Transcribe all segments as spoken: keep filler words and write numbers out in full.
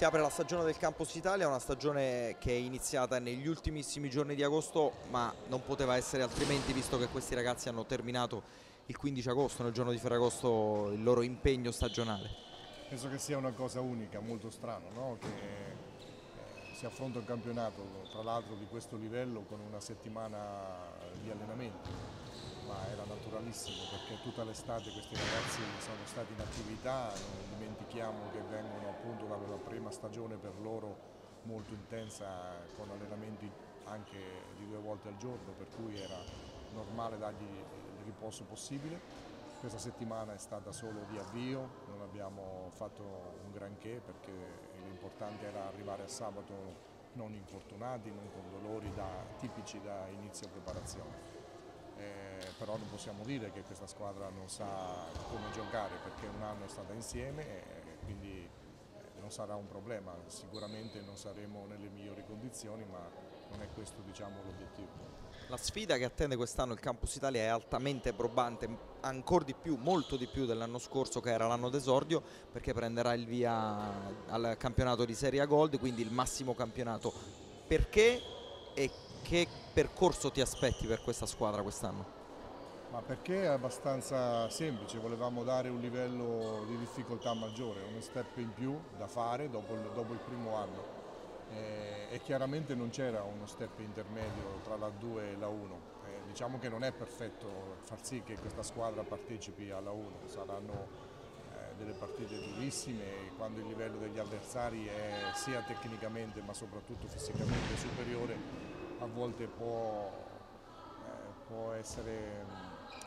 Si apre la stagione del Campus Italia, una stagione che è iniziata negli ultimissimi giorni di agosto, ma non poteva essere altrimenti visto che questi ragazzi hanno terminato il quindici agosto, nel giorno di Ferragosto, il loro impegno stagionale. Penso che sia una cosa unica, molto strano, no? Che eh, si affronta un campionato, tra l'altro di questo livello, con una settimana di allenamento, ma era naturalissimo perché tutta l'estate questi ragazzi sono stati in attività, non dimentichiamo che vengono appunto dalla prima stagione per loro molto intensa, con allenamenti anche di due volte al giorno, per cui era normale dargli il riposo possibile. Questa settimana è stata solo di avvio, non abbiamo fatto un granché perché l'importante era arrivare a sabato non infortunati, non con dolori da, tipici da inizio preparazione. Eh, però non possiamo dire che questa squadra non sa come giocare perché un anno è stata insieme e quindi non sarà un problema, sicuramente non saremo nelle migliori condizioni, ma non è questo, diciamo, l'obiettivo. La sfida che attende quest'anno il Campus Italia è altamente probante, ancora di più, molto di più dell'anno scorso che era l'anno d'esordio, perché prenderà il via al campionato di Serie A Gold, quindi il massimo campionato. Perché e che percorso ti aspetti per questa squadra quest'anno? Ma perché è abbastanza semplice, volevamo dare un livello di difficoltà maggiore, uno step in più da fare dopo il, dopo il primo anno. Eh, e chiaramente non c'era uno step intermedio tra la due e la uno. Eh, diciamo che non è perfetto far sì che questa squadra partecipi alla uno, saranno eh, delle partite durissime quando il livello degli avversari è sia tecnicamente ma soprattutto fisicamente superiore, a volte può, eh, può essere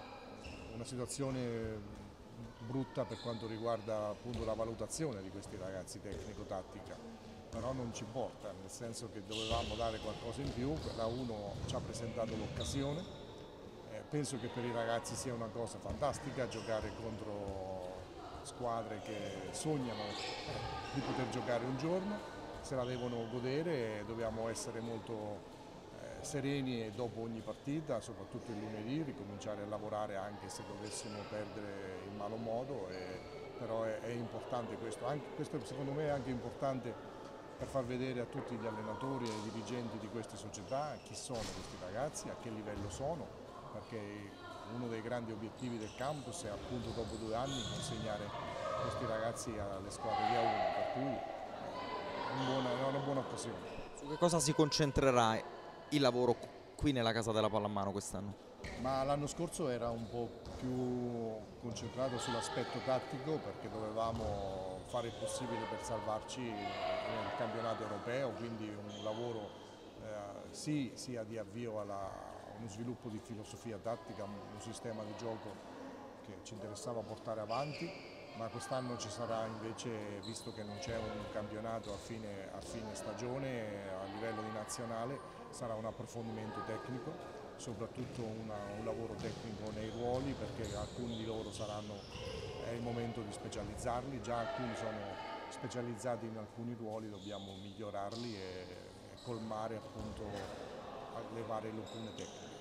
una situazione brutta per quanto riguarda appunto la valutazione di questi ragazzi tecnico-tattica, però non ci porta, nel senso che dovevamo dare qualcosa in più, la uno ci ha presentato l'occasione, eh, penso che per i ragazzi sia una cosa fantastica giocare contro squadre che sognano di poter giocare un giorno, se la devono godere, dobbiamo essere molto sereni dopo ogni partita, soprattutto il lunedì, ricominciare a lavorare anche se dovessimo perdere in malo modo, e, però è, è importante questo. Anche, questo secondo me è anche importante per far vedere a tutti gli allenatori e ai dirigenti di queste società chi sono questi ragazzi, a che livello sono, perché uno dei grandi obiettivi del campus è appunto dopo due anni consegnare questi ragazzi alle squadre di A uno, per cui è una buona occasione. Su che cosa si concentrerà il lavoro qui nella Casa della Pallamano quest'anno? Ma l'anno scorso era un po' più concentrato sull'aspetto tattico perché dovevamo fare il possibile per salvarci nel campionato europeo, quindi un lavoro eh, sì, sia di avvio a uno sviluppo di filosofia tattica, un sistema di gioco che ci interessava portare avanti, ma quest'anno ci sarà invece, visto che non c'è un campionato a fine, a fine stagione a livello di nazionale, sarà un approfondimento tecnico, soprattutto una, un lavoro tecnico nei ruoli, perché alcuni di loro saranno, è il momento di specializzarli, già alcuni sono specializzati in alcuni ruoli, dobbiamo migliorarli e, e colmare appunto le varie lacune tecniche.